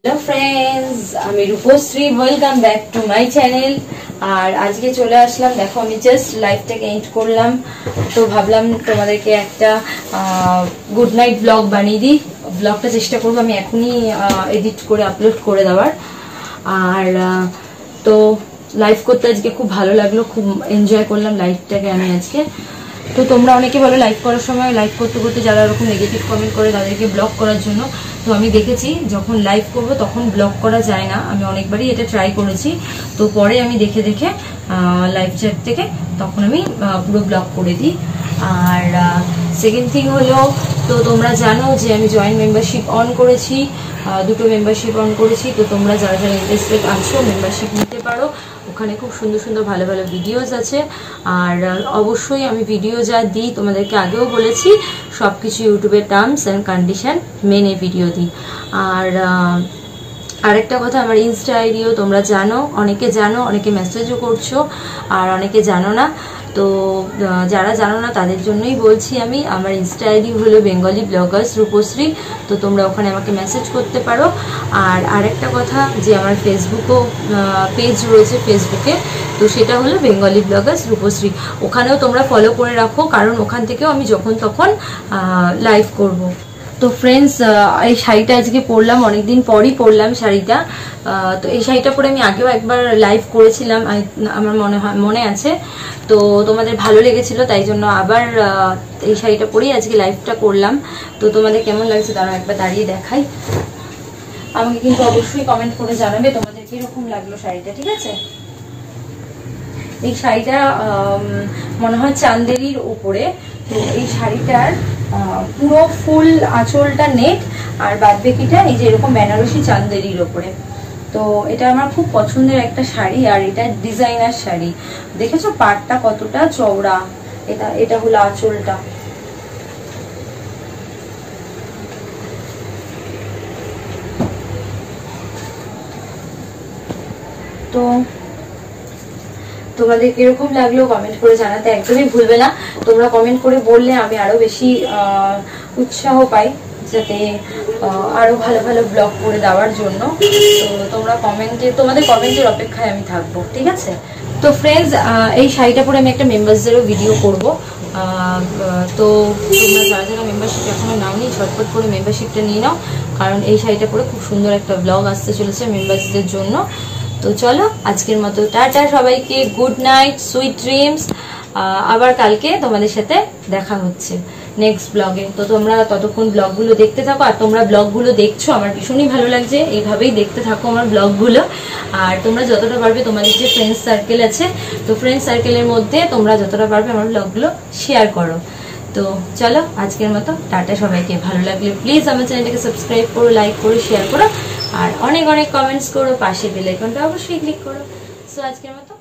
Hello friends আমি Rupshree welcome back to my channel. আর আজকে চলে আসলাম, দেখো আমি জাস্ট লাইভটাকে এন্ড করলাম, তো ভাবলাম তোমাদেরকে একটা গুড নাইট ব্লগ বানিয়ে দিই। ব্লগটা চেষ্টা করবো আমি এখনই এডিট করে আপলোড করে দেওয়ার। আর তো লাইভ করতে আজকে খুব ভালো লাগলো, খুব এনজয় করলাম লাইভটাকে আমি আজকে। তো তোমরা অনেকে বলো লাইভ করার সময় লাইভ করতে করতে যারা এরকম নেগেটিভ কমেন্ট করে তাদেরকে ব্লক করার জন্য। তো আমি দেখেছি যখন লাইভ করব তখন ব্লক করা যায় না, আমি অনেকবারই এটা ট্রাই করেছি। তো পরে আমি দেখে দেখে লাইভ চ্যাট থেকে তখন আমি পুরো ব্লক করে দিই। আর সেকেন্ড থিং হলো, তো তোমরা জানো যে আমি জয়েন্ট মেম্বারশিপ অন করেছি, দুটো মেম্বারশিপ অন করেছি। তো তোমরা যারা যারা ইন্টারেস্টেড আছো মেম্বারশিপ নিতে পারো, ওখানে খুব সুন্দর সুন্দর ভালো ভালো ভিডিওস আছে। আর অবশ্যই আমি ভিডিও যা দিই তোমাদেরকে আগেও বলেছি, সব কিছু ইউটিউবের টার্মস অ্যান্ড কন্ডিশন মেনে ভিডিও দিই। আর আরেকটা কথা, আমার ইনস্টা আইডিও তোমরা জানো, অনেকে মেসেজও করছো আর অনেকে জানো না। তো যারা জানো না তাদের জন্যই বলছি, আমি আমার ইনস্টা আইডি হলো বেঙ্গলি ব্লগার্স রূপশ্রী। তো তোমরা ওখানে আমাকে মেসেজ করতে পারো। আর আরেকটা কথা, যে আমার ফেসবুকও পেজ রয়েছে ফেসবুকে, তো সেটা হলো বেঙ্গলি ব্লগার্স রূপশ্রী। ওখানেও তোমরা ফলো করে রাখো, কারণ ওখান থেকেও আমি যখন তখন লাইভ করব। তো ফ্রেন্ডস, এই শাড়িটা আজকে পরলাম, অনেকদিন পরই পরলাম শাড়িটা। তো এই শাড়িটা পরে আমি আগেও একবার লাইভ করেছিলাম, আমার মনে আছে। তো তোমাদের ভালো লেগেছিল, তাই জন্য আবার এই শাড়িটা পরেই আজকে লাইভটা করলাম। তো তোমাদের কেমন লাগছে তারা একবার দাঁড়িয়ে দেখাই, আমাকে কিন্তু অবশ্যই কমেন্ট করে জানাবে তোমাদের কিরকম লাগলো শাড়িটা, ঠিক আছে? এই শাড়িটা মনে হয় চান্দেরির উপরে। তো এই শাড়িটার পুরো ফুল আঁচলটা নেট, আর বাদবাকিটা এই যে এরকম বেনারসি চান্দেরির উপরে। তো এটা আমার খুব পছন্দের একটা শাড়ি, আর এটা ডিজাইনার শাড়ি। দেখেছো পাটটা কতটা চওড়া, এটা হলো আঁচলটা। তো তোমাদের কিরকম লাগলো কমেন্ট করে জানাতে একদমই ভুলবে না। তোমরা কমেন্ট করে বললে আমি আরো বেশি উৎসাহ পাই, যাতে আরো ভালো ভালো ব্লগ করে দেওয়ার জন্য। তো তোমরা তোমাদের কমেন্টের অপেক্ষায় আমি থাকবো, ঠিক আছে? তো ফ্রেন্ডস, এই শাড়িটা পরে আমি একটা মেম্বার্সদেরও ভিডিও করব। তো তোমরা যারা যারা মেম্বারশিপ এখনো নাওনি, ঝটপট করে মেম্বারশিপটা নিয়ে নাও, কারণ এই শাড়িটা পরে খুব সুন্দর একটা ব্লগ আসতে চলেছে মেম্বার্সদের জন্য। তো চলো আজকের মতো টাটা সবাইকে, গুড নাইট, সুইট ড্রিমস। আবার কালকে তোমাদের সাথে দেখা হচ্ছে নেক্সট ব্লগে। তো তোমরা ততক্ষণ ব্লগগুলো দেখতে থাকো, আর তোমরা ব্লগগুলো দেখছো আমার ভীষণই ভালো লাগছে, এইভাবেই দেখতে থাকো আমার ব্লগগুলো। আর তোমরা যতটা পারবে তোমাদের যে ফ্রেন্ডস সার্কেল আছে, তো ফ্রেন্ডস সার্কেলের মধ্যে তোমরা যতটা পারবে আমার ব্লগগুলো শেয়ার করো। তো চলো আজকের মতো টাটা সবাইকে। ভালো লাগলে প্লিজ আমার চ্যানেলটাকে সাবস্ক্রাইব করো, লাইক করো, শেয়ার করো, আর অনেক অনেক কমেন্টস করো, পাশে বেল আইকনটা অবশ্যই ক্লিক করো। সো আজকের মতো